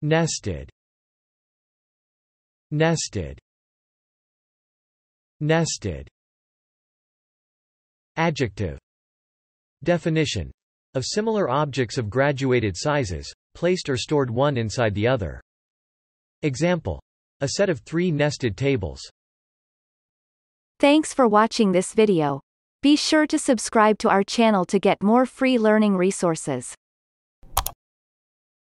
Nested. Nested. Nested. Adjective. Definition. Of similar objects of graduated sizes, placed or stored one inside the other. Example. A set of 3 nested tables. Thanks for watching this video. Be sure to subscribe to our channel to get more free learning resources.